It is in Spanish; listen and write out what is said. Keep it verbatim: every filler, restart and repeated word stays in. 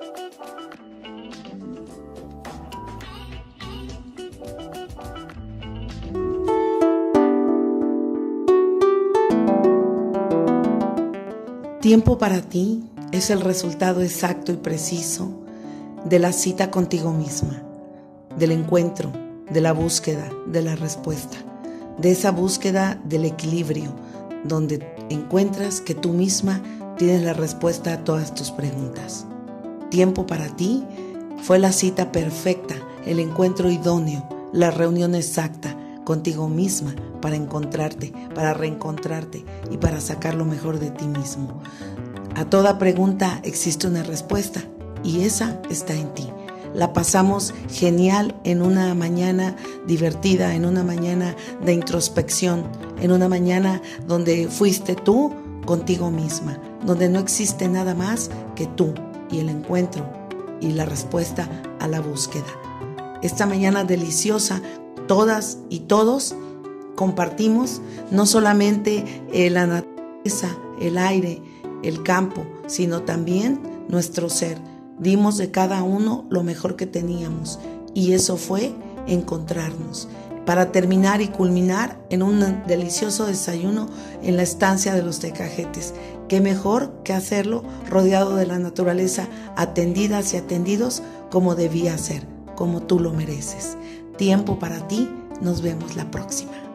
Tiempo para ti es el resultado exacto y preciso de la cita contigo misma, del encuentro, de la búsqueda, de la respuesta, de esa búsqueda del equilibrio, donde encuentras que tú misma tienes la respuesta a todas tus preguntas. Tiempo para ti fue la cita perfecta, el encuentro idóneo, la reunión exacta contigo misma para encontrarte, para reencontrarte y para sacar lo mejor de ti mismo. A toda pregunta existe una respuesta y esa está en ti. La pasamos genial en una mañana divertida, en una mañana de introspección, en una mañana donde fuiste tú contigo misma, donde no existe nada más que tú y el encuentro y la respuesta a la búsqueda. Esta mañana deliciosa, todas y todos compartimos no solamente la naturaleza, el aire, el campo, sino también nuestro ser. Dimos de cada uno lo mejor que teníamos y eso fue encontrarnos para terminar y culminar en un delicioso desayuno en la estancia de los Tecajetes. Qué mejor que hacerlo rodeado de la naturaleza, atendidas y atendidos como debía ser, como tú lo mereces. Tiempo para ti, nos vemos la próxima.